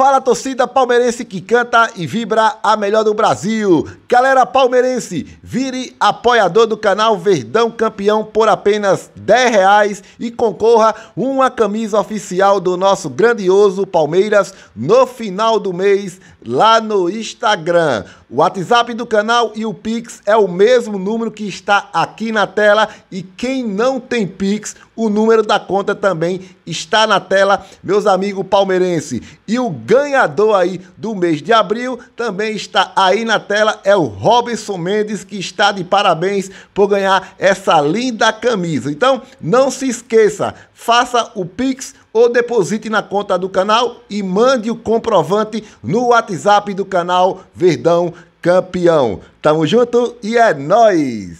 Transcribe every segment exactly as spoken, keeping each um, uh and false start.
Fala, torcida palmeirense que canta e vibra a melhor do Brasil. Galera palmeirense, vire apoiador do canal Verdão Campeão por apenas dez reais e concorra uma camisa oficial do nosso grandioso Palmeiras no final do mês lá no Instagram. O WhatsApp do canal e o Pix é o mesmo número que está aqui na tela, e quem não tem Pix, o número da conta também está na tela, meus amigos palmeirenses. E o ganhador aí do mês de abril também está aí na tela, é o Robson Mendes, que está de parabéns por ganhar essa linda camisa. Então, não se esqueça, faça o Pix ou deposite na conta do canal e mande o comprovante no WhatsApp do canal Verdão Campeão. Tamo junto e é nóis!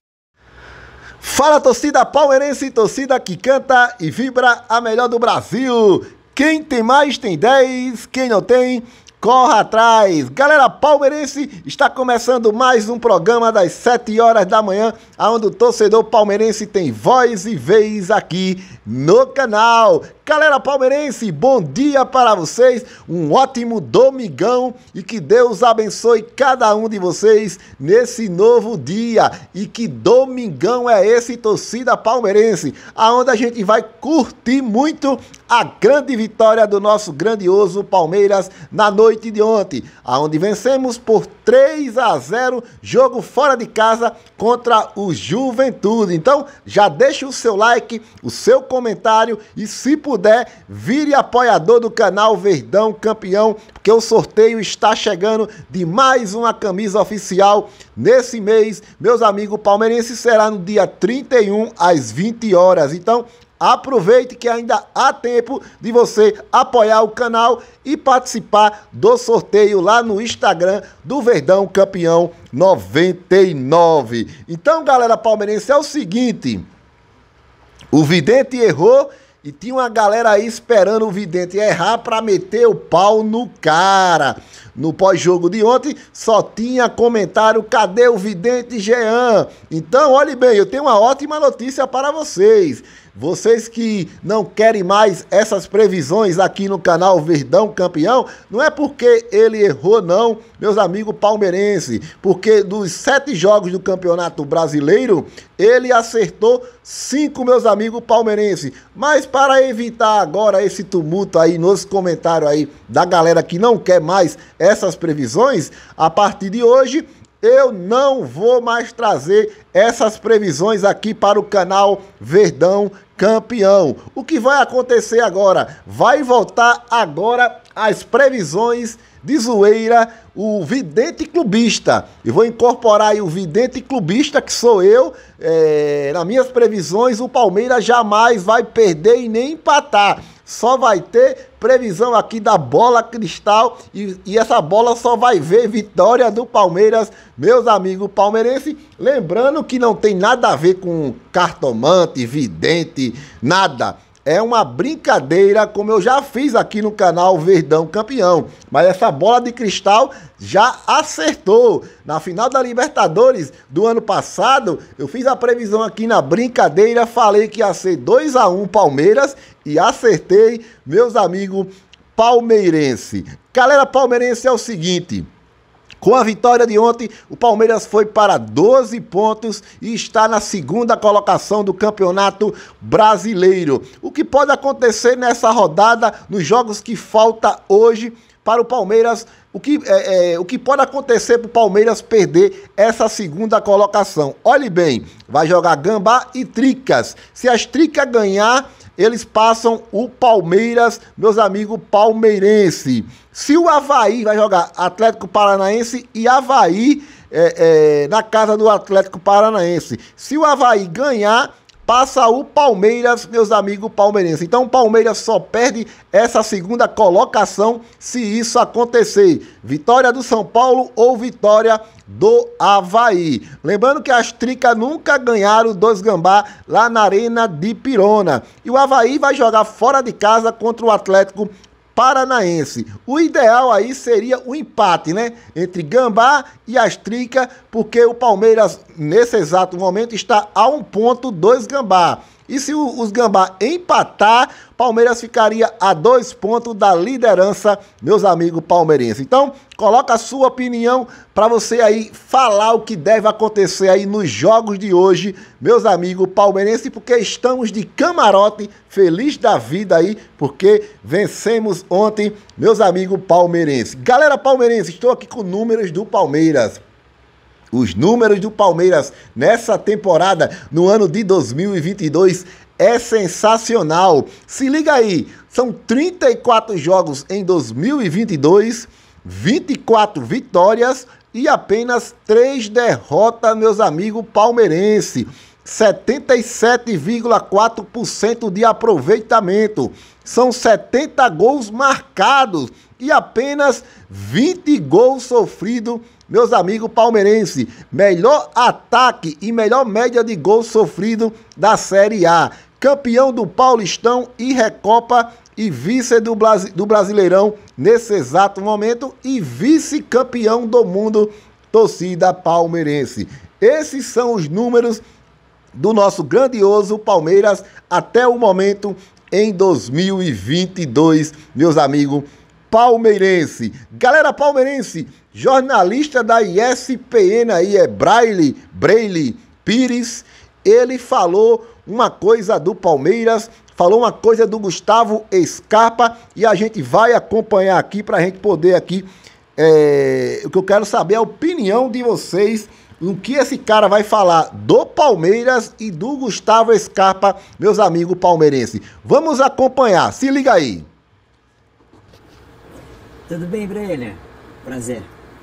Fala, torcida palmeirense, torcida que canta e vibra a melhor do Brasil. Quem tem mais tem dez, quem não tem, corra atrás. Galera palmeirense, está começando mais um programa das sete horas da manhã, onde o torcedor palmeirense tem voz e vez aqui no canal. Galera palmeirense, bom dia para vocês, um ótimo domingão e que Deus abençoe cada um de vocês nesse novo dia. E que domingão é esse, torcida palmeirense, aonde a gente vai curtir muito a grande vitória do nosso grandioso Palmeiras na noite de ontem, aonde vencemos por três a zero, jogo fora de casa contra o Juventude. Então, já deixa o seu like, o seu comentário e, se puder, vire apoiador do canal Verdão Campeão, porque o sorteio está chegando de mais uma camisa oficial nesse mês. Meus amigos palmeirenses, será no dia trinta e um às vinte horas. Então, aproveite que ainda há tempo de você apoiar o canal e participar do sorteio lá no Instagram do Verdão Campeão noventa e nove. Então, galera palmeirense, é o seguinte, o vidente errou e tinha uma galera aí esperando o vidente errar para meter o pau no cara. No pós-jogo de ontem, só tinha comentário: cadê o vidente Jean? Então, olhe bem, eu tenho uma ótima notícia para vocês. Vocês que não querem mais essas previsões aqui no canal Verdão Campeão, não é porque ele errou não, meus amigos palmeirenses, porque dos sete jogos do Campeonato Brasileiro, ele acertou cinco, meus amigos palmeirenses. Mas para evitar agora esse tumulto aí nos comentários aí da galera que não quer mais essas previsões, a partir de hoje eu não vou mais trazer essas previsões aqui para o canal Verdão Campeão. O que vai acontecer agora? Vai voltar agora as previsões de zoeira, o vidente clubista. Eu vou incorporar aí o vidente clubista, que sou eu. É, nas minhas previsões, o Palmeiras jamais vai perder e nem empatar. Só vai ter previsão aqui da bola cristal e, e essa bola só vai ver vitória do Palmeiras, meus amigos palmeirenses. Lembrando que não tem nada a ver com cartomante, vidente, nada. É uma brincadeira, como eu já fiz aqui no canal Verdão Campeão. Mas essa bola de cristal já acertou. Na final da Libertadores do ano passado, eu fiz a previsão aqui na brincadeira, falei que ia ser dois a um Palmeiras e acertei, meus amigos palmeirense. Galera palmeirense, é o seguinte: com a vitória de ontem, o Palmeiras foi para doze pontos e está na segunda colocação do Campeonato Brasileiro. O que pode acontecer nessa rodada, nos jogos que falta hoje para o Palmeiras, o que, é, é, o que pode acontecer para o Palmeiras perder essa segunda colocação? Olhe bem, vai jogar Gambá e Tricas. Se as Tricas ganhar, eles passam o Palmeiras, meus amigos palmeirenses. Se o Avaí vai jogar Atlético Paranaense e Avaí é, é, na casa do Atlético Paranaense. Se o Avaí ganhar, passa o Palmeiras, meus amigos palmeirenses. Então o Palmeiras só perde essa segunda colocação se isso acontecer. Vitória do São Paulo ou vitória do Avaí. Lembrando que as Tricas nunca ganharam dois Gambá lá na Arena de Pirona. E o Avaí vai jogar fora de casa contra o Atlético Paranaense. O ideal aí seria o empate, né? Entre Gambá e as Tricas, porque o Palmeiras, nesse exato momento, está a um ponto, dois Gambá. E se o, os Gambá empatar, Palmeiras ficaria a dois pontos da liderança, meus amigos palmeirenses. Então, coloca a sua opinião para você aí falar o que deve acontecer aí nos jogos de hoje, meus amigos palmeirenses, porque estamos de camarote, feliz da vida aí, porque vencemos ontem, meus amigos palmeirenses. Galera palmeirense, estou aqui com números do Palmeiras. Os números do Palmeiras nessa temporada, no ano de dois mil e vinte e dois, é sensacional. Se liga aí, são trinta e quatro jogos em dois mil e vinte e dois, vinte e quatro vitórias e apenas três derrotas, meus amigos palmeirenses. setenta e sete vírgula quatro por cento de aproveitamento. São setenta gols marcados e apenas vinte gols sofridos, meus amigos palmeirenses. Melhor ataque e melhor média de gols sofridos da Série A. Campeão do Paulistão e Recopa e vice do, Brasi- do Brasileirão nesse exato momento e vice-campeão do mundo, torcida palmeirense. Esses são os números do nosso grandioso Palmeiras até o momento em dois mil e vinte e dois, meus amigos palmeirense. Galera palmeirense, jornalista da E S P N aí é Braille, Braille Pires, ele falou uma coisa do Palmeiras, falou uma coisa do Gustavo Scarpa e a gente vai acompanhar aqui para a gente poder aqui, é, o que eu quero saber é a opinião de vocês, o que esse cara vai falar do Palmeiras e do Gustavo Scarpa, meus amigos palmeirenses. Vamos acompanhar, se liga aí. Tudo bem, Brelha? Prazer.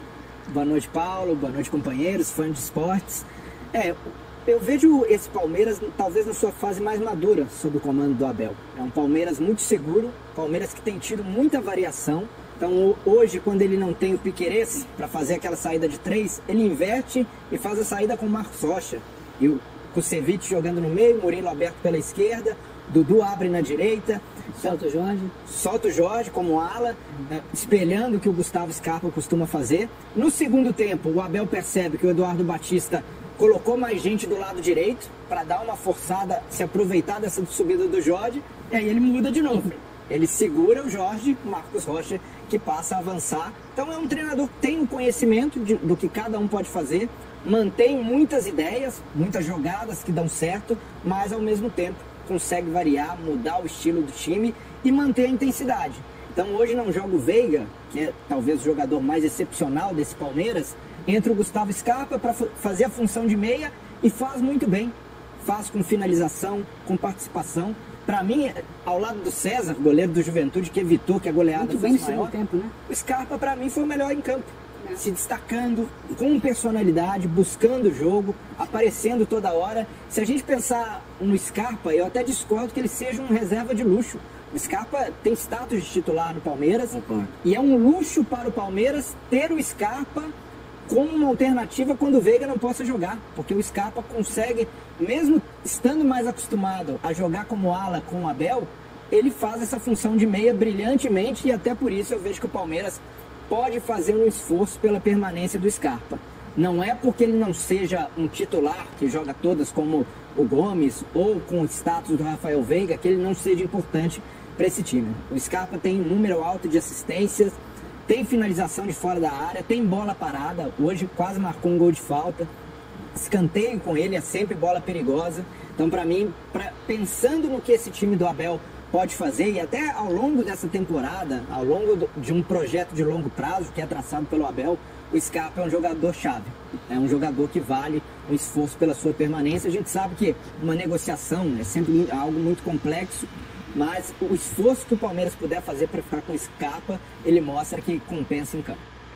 Boa noite, Paulo. Boa noite, companheiros, fãs de esportes. É, eu vejo esse Palmeiras talvez na sua fase mais madura sob o comando do Abel. É um Palmeiras muito seguro, Palmeiras que tem tido muita variação. Então hoje, quando ele não tem o Piquerez para fazer aquela saída de três, ele inverte e faz a saída com o Marcos Rocha. E o Kusevich jogando no meio, Murilo aberto pela esquerda, Dudu abre na direita. Solta o Jorge. Solta o Jorge como ala, né, espelhando o que o Gustavo Scarpa costuma fazer. No segundo tempo, o Abel percebe que o Eduardo Batista colocou mais gente do lado direito para dar uma forçada, se aproveitar dessa subida do Jorge, e aí ele muda de novo. Ele segura o Jorge, o Marcos Rocha, que passa a avançar. Então é um treinador que tem um conhecimento de, do que cada um pode fazer, mantém muitas ideias, muitas jogadas que dão certo, mas ao mesmo tempo consegue variar, mudar o estilo do time e manter a intensidade. Então hoje não joga o Veiga, que é talvez o jogador mais excepcional desse Palmeiras, entra o Gustavo Scarpa para fazer a função de meia e faz muito bem. Faz com finalização, com participação. Para mim, ao lado do César, goleiro do Juventude, que evitou que a goleada muito fosse bem maior, tempo, né? o Scarpa para mim foi o melhor em campo. É. Se destacando, com personalidade, buscando o jogo, aparecendo toda hora. Se a gente pensar no Scarpa, eu até discordo que ele seja um reserva de luxo. O Scarpa tem status de titular no Palmeiras. Opa. E é um luxo para o Palmeiras ter o Scarpa como uma alternativa quando o Veiga não possa jogar, porque o Scarpa consegue, mesmo estando mais acostumado a jogar como ala com o Abel, ele faz essa função de meia brilhantemente e até por isso eu vejo que o Palmeiras pode fazer um esforço pela permanência do Scarpa. Não é porque ele não seja um titular que joga todas como o Gomes ou com o status do Rafael Veiga, que ele não seja importante para esse time. O Scarpa tem um número alto de assistências, tem finalização de fora da área, tem bola parada, hoje quase marcou um gol de falta, escanteio com ele, é sempre bola perigosa. Então para mim, pra, pensando no que esse time do Abel pode fazer, e até ao longo dessa temporada, ao longo do, de um projeto de longo prazo que é traçado pelo Abel, o Scarpa é um jogador-chave, é um jogador que vale um esforço pela sua permanência. A gente sabe que uma negociação é sempre algo muito complexo, mas o esforço que o Palmeiras puder fazer para ficar com o Scarpa, ele mostra que compensa em campo.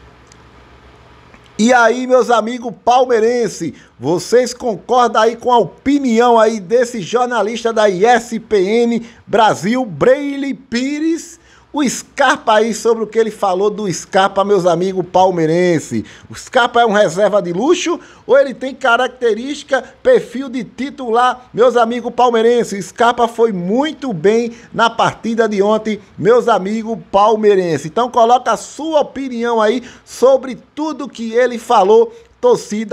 E aí, meus amigos palmeirenses, vocês concordam aí com a opinião aí desse jornalista da E S P N Brasil, Braille Pires? O Scarpa aí, sobre o que ele falou do Scarpa, meus amigos palmeirenses. O Scarpa é um reserva de luxo ou ele tem característica, perfil de titular, meus amigos palmeirenses? O Scarpa foi muito bem na partida de ontem, meus amigos palmeirenses. Então coloca a sua opinião aí sobre tudo que ele falou, torcida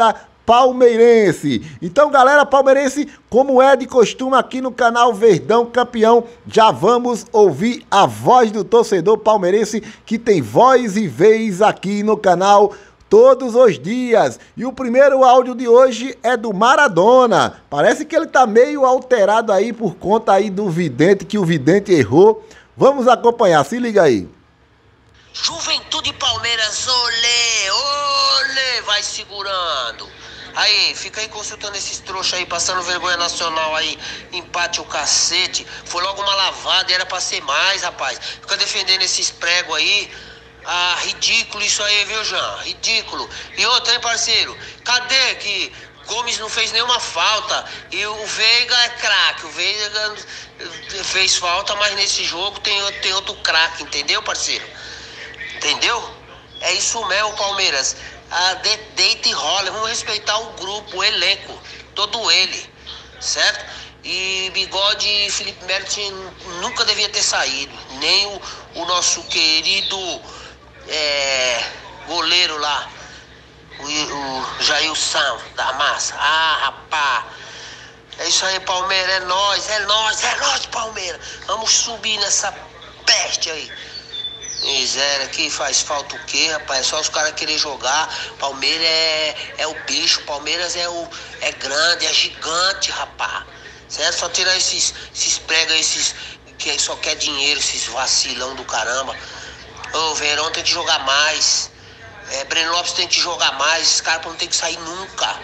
palmeirense. Então, galera palmeirense, como é de costume aqui no canal Verdão Campeão, já vamos ouvir a voz do torcedor palmeirense que tem voz e vez aqui no canal todos os dias. E o primeiro áudio de hoje é do Maradona. Parece que ele tá meio alterado aí por conta aí do vidente, que o vidente errou. Vamos acompanhar, se liga aí. Juventude Palmeiras, olê, olê, vai segurando. Aí, fica aí consultando esses trouxas aí, passando vergonha nacional aí, empate o cacete. Foi logo uma lavada e era pra ser mais, rapaz. Fica defendendo esses pregos aí. Ah, ridículo isso aí, viu, Jean? Ridículo. E outra, hein, parceiro? Cadê que Gomes não fez nenhuma falta? E o Veiga é craque. O Veiga fez falta, mas nesse jogo tem, tem outro craque, entendeu, parceiro? Entendeu? É isso mesmo, Palmeiras. Ah, de, deita e rola. Vamos respeitar o grupo, o elenco. Todo ele. Certo? E Bigode e Felipe Melo nunca devia ter saído. Nem o, o nosso querido é, goleiro lá. O, o Jailson da Massa. Ah, rapá. É isso aí, Palmeiras. É nóis, é nóis, é nóis, Palmeiras. Vamos subir nessa peste aí. Miséria, que faz falta o quê, rapaz? É só os caras querer jogar. Palmeiras é, é o bicho, Palmeiras é, o, é grande, é gigante, rapaz. Certo? Só tirar esses, esses pregos, esses que só quer dinheiro, esses vacilão do caramba. Ô, Verão tem que jogar mais. É, Breno Lopes tem que jogar mais. Esses caras não tem que sair nunca.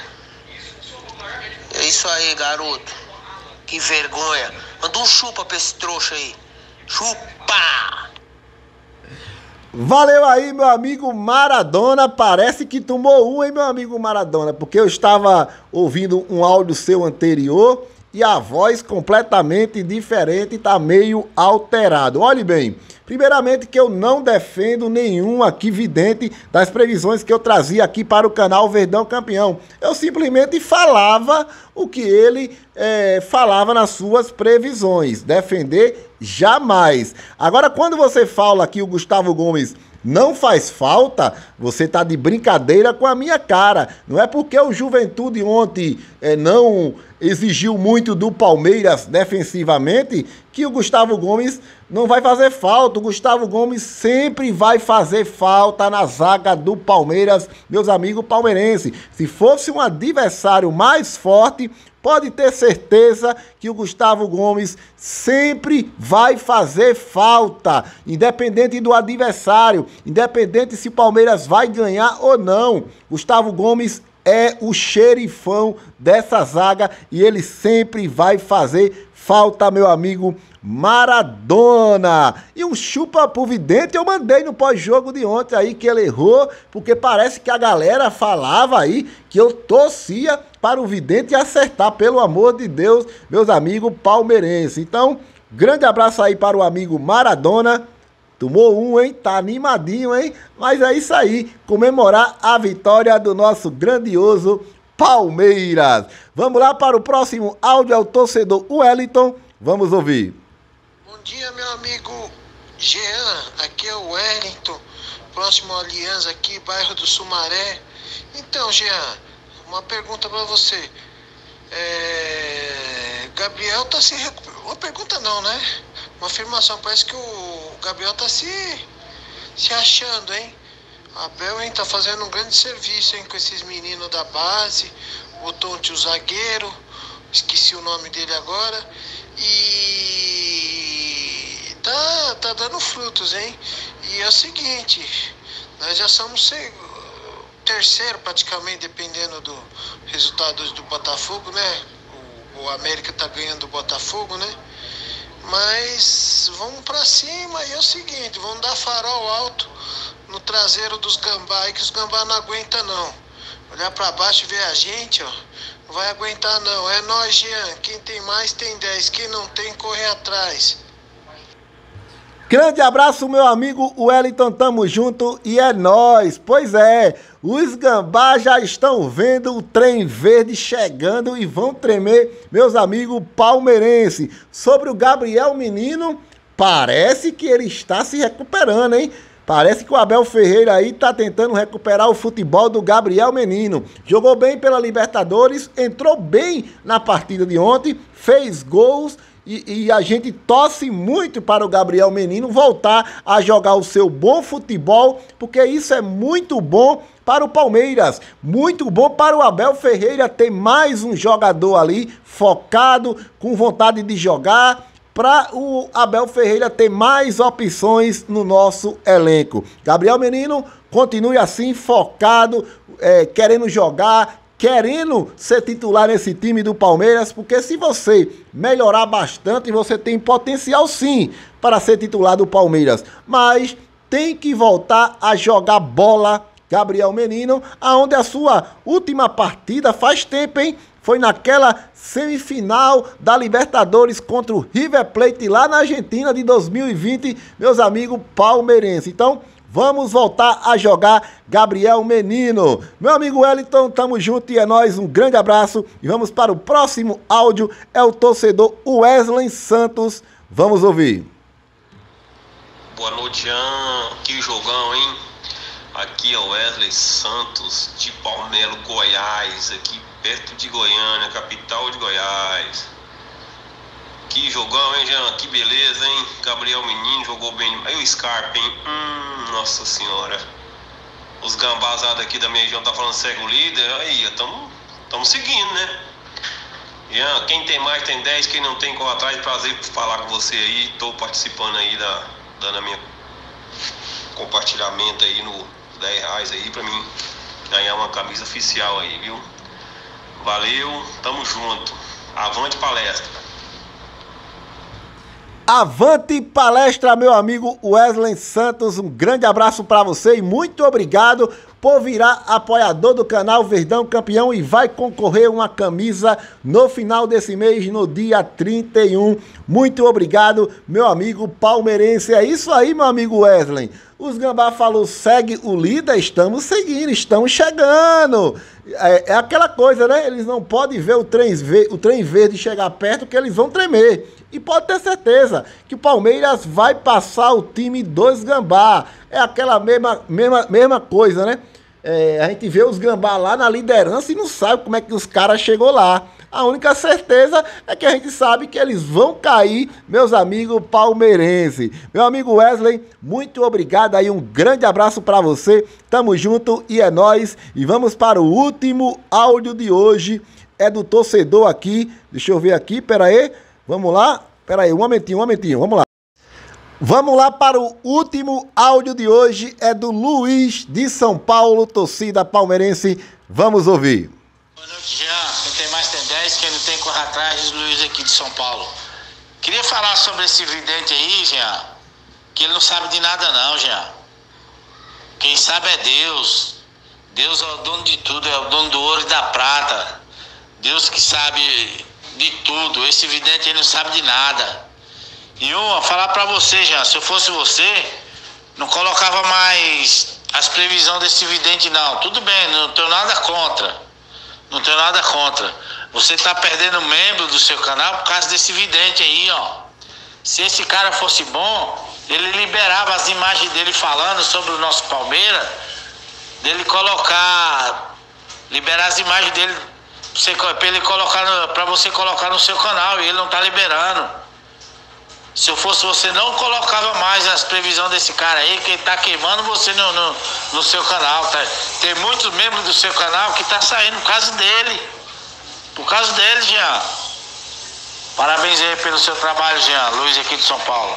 É isso aí, garoto. Que vergonha. Manda um chupa pra esse trouxa aí. Chupa! Valeu aí, meu amigo Maradona. Parece que tomou um, hein, meu amigo Maradona? Porque eu estava ouvindo um áudio seu anterior e a voz completamente diferente, tá meio alterado. Olhe bem, primeiramente que eu não defendo nenhum aqui vidente das previsões que eu trazia aqui para o canal Verdão Campeão. Eu simplesmente falava o que ele é, falava nas suas previsões. Defender jamais. Agora, quando você fala que o Gustavo Gomes não faz falta, você tá de brincadeira com a minha cara. Não é porque o Juventude ontem é, não exigiu muito do Palmeiras defensivamente que o Gustavo Gomes não vai fazer falta. O Gustavo Gomes sempre vai fazer falta na zaga do Palmeiras, meus amigos palmeirenses. Se fosse um adversário mais forte, pode ter certeza que o Gustavo Gomes sempre vai fazer falta, independente do adversário, independente se o Palmeiras vai ganhar ou não. Gustavo Gomes é o xerifão dessa zaga e ele sempre vai fazer falta, meu amigo Maradona. E um chupa pro vidente eu mandei no pós-jogo de ontem aí que ele errou, porque parece que a galera falava aí que eu torcia para o vidente acertar, pelo amor de Deus, meus amigos palmeirenses. Então, grande abraço aí para o amigo Maradona. Tomou um, hein? Tá animadinho, hein? Mas é isso aí, comemorar a vitória do nosso grandioso Palmeiras. Vamos lá para o próximo áudio, é o torcedor Wellington. Vamos ouvir. Bom dia, meu amigo Jean, aqui é o Wellington, próximo à Aliança aqui, bairro do Sumaré. Então, Jean, uma pergunta para você. É... Gabriel tá se recuperando. Uma pergunta não, né? Uma afirmação. Parece que o Gabriel tá se, se achando, hein? A Abel, hein, tá fazendo um grande serviço, hein, com esses meninos da base. Botou o zagueiro, esqueci o nome dele agora. E tá, tá dando frutos, hein? E é o seguinte, nós já somos terceiro praticamente, dependendo do resultado do Botafogo, né? O, o América tá ganhando do Botafogo, né? Mas vamos pra cima e é o seguinte, vamos dar farol alto no traseiro dos gambá aí, que os gambá não aguentam não. Olhar pra baixo e ver a gente, ó. Não vai aguentar não. É nóis, Jean. Quem tem mais tem dez. Quem não tem, corre atrás. Grande abraço, meu amigo Wellington, tamo junto e é nóis. Pois é, os gambá já estão vendo o trem verde chegando e vão tremer, meus amigos palmeirenses. Sobre o Gabriel Menino, parece que ele está se recuperando, hein? Parece que o Abel Ferreira aí tá tentando recuperar o futebol do Gabriel Menino. Jogou bem pela Libertadores, entrou bem na partida de ontem, fez gols e, e a gente torce muito para o Gabriel Menino voltar a jogar o seu bom futebol, porque isso é muito bom para o Palmeiras, muito bom para o Abel Ferreira ter mais um jogador ali focado, com vontade de jogar, para o Abel Ferreira ter mais opções no nosso elenco. Gabriel Menino continue assim, focado, é, querendo jogar, querendo ser titular nesse time do Palmeiras, porque se você melhorar bastante, você tem potencial sim para ser titular do Palmeiras, mas tem que voltar a jogar bola, Gabriel Menino, aonde a sua última partida faz tempo, hein? Foi naquela semifinal da Libertadores contra o River Plate lá na Argentina de dois mil e vinte, meus amigos palmeirenses. Então, vamos voltar a jogar Gabriel Menino. Meu amigo Wellington, tamo junto e é nóis, um grande abraço. E vamos para o próximo áudio, é o torcedor Wesley Santos. Vamos ouvir. Boa noite, Ian. Que jogão, hein? Aqui é o Wesley Santos, de Palmelo, Goiás, aqui perto de Goiânia, capital de Goiás. Que jogão, hein, Jean? Que beleza, hein? Gabriel Menino jogou bem. Aí o Scarpa, hein? Hum, nossa senhora. Os gambazados aqui da minha região tá falando cego líder. Aí, tamo, tamo seguindo, né? Jean, quem tem mais tem dez, quem não tem corre atrás. Prazer falar com você aí. Tô participando aí, da, dando a minha compartilhamento aí no dez reais aí pra mim ganhar uma camisa oficial aí, viu? Valeu, tamo junto. Avante palestra. Avante palestra, meu amigo Wesley Santos. Um grande abraço para você e muito obrigado por virar apoiador do canal Verdão Campeão e vai concorrer uma camisa no final desse mês, no dia trinta e um. Muito obrigado, meu amigo palmeirense. É isso aí, meu amigo Wesley. Os Gambá falou, segue o líder, estamos seguindo, estamos chegando. É, é aquela coisa, né? Eles não podem ver o trem, o trem verde chegar perto que eles vão tremer. E pode ter certeza que o Palmeiras vai passar o time dos Gambá. É aquela mesma, mesma, mesma coisa, né? É, a gente vê os Gambá lá na liderança e não sabe como é que os caras chegou lá. A única certeza é que a gente sabe que eles vão cair, meus amigos palmeirenses. Meu amigo Wesley, muito obrigado aí, um grande abraço para você. Tamo junto e é nóis. E vamos para o último áudio de hoje. É do torcedor aqui. Deixa eu ver aqui, pera aí. Vamos lá? Pera aí, um momentinho, um momentinho, vamos lá. Vamos lá para o último áudio de hoje. É do Luiz de São Paulo, torcida palmeirense. Vamos ouvir. Boa noite, Jean. Quem tem mais tem dez, quem não tem corre atrás, Luiz aqui de São Paulo. Queria falar sobre esse vidente aí, Jean, que ele não sabe de nada não, Jean. Quem sabe é Deus. Deus é o dono de tudo, é o dono do ouro e da prata. Deus que sabe de tudo. Esse vidente ele não sabe de nada. E uma, falar pra você, Jean, se eu fosse você, não colocava mais as previsões desse vidente não. Tudo bem, não tenho nada contra. Não tenho nada contra. Você tá perdendo membro do seu canal por causa desse vidente aí, ó. Se esse cara fosse bom, ele liberava as imagens dele falando sobre o nosso Palmeiras, dele colocar, liberar as imagens dele pra ele colocar, para você colocar no seu canal, e ele não tá liberando. Se eu fosse você, não colocava mais as previsões desse cara aí, que ele tá queimando você no, no, no seu canal. Tá? Tem muitos membros do seu canal que tá saindo por causa dele. Por causa dele, Jean. Parabéns aí pelo seu trabalho, Jean. Luiz aqui de São Paulo.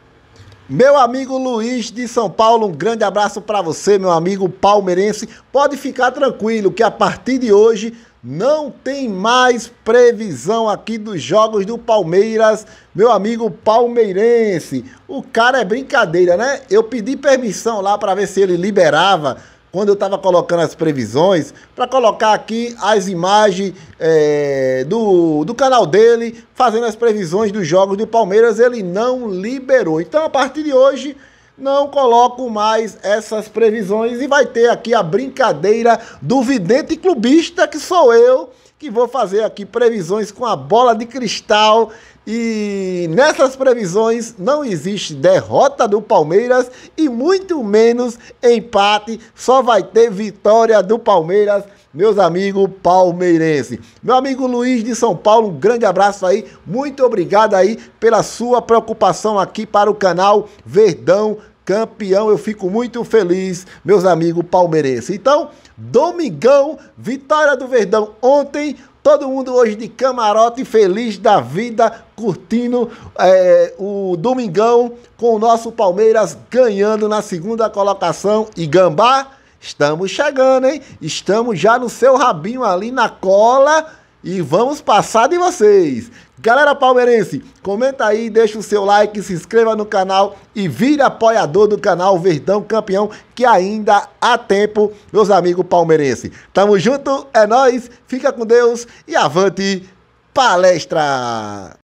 Meu amigo Luiz de São Paulo, um grande abraço para você, meu amigo palmeirense. Pode ficar tranquilo que a partir de hoje não tem mais previsão aqui dos jogos do Palmeiras, meu amigo palmeirense. O cara é brincadeira, né? Eu pedi permissão lá para ver se ele liberava, quando eu estava colocando as previsões, para colocar aqui as imagens é, do, do canal dele, fazendo as previsões dos jogos do Palmeiras. Ele não liberou. Então, a partir de hoje, não coloco mais essas previsões e vai ter aqui a brincadeira do vidente clubista, que sou eu, que vou fazer aqui previsões com a bola de cristal E nessas previsões não existe derrota do Palmeiras e muito menos empate, só vai ter vitória do Palmeiras, meus amigos palmeirenses. Meu amigo Luiz de São Paulo, um grande abraço aí, muito obrigado aí pela sua preocupação aqui para o canal Verdão Campeão. Eu fico muito feliz, meus amigos palmeirenses. Então, domingão, vitória do Verdão ontem. Todo mundo hoje de camarote, feliz da vida, curtindo é, o domingão com o nosso Palmeiras ganhando na segunda colocação. E Gambá, estamos chegando, hein? Estamos já no seu rabinho ali na cola e vamos passar de vocês. Galera palmeirense, comenta aí, deixa o seu like, se inscreva no canal e vire apoiador do canal Verdão Campeão, que ainda há tempo, meus amigos palmeirenses. Tamo junto, é nóis, fica com Deus e avante palestra!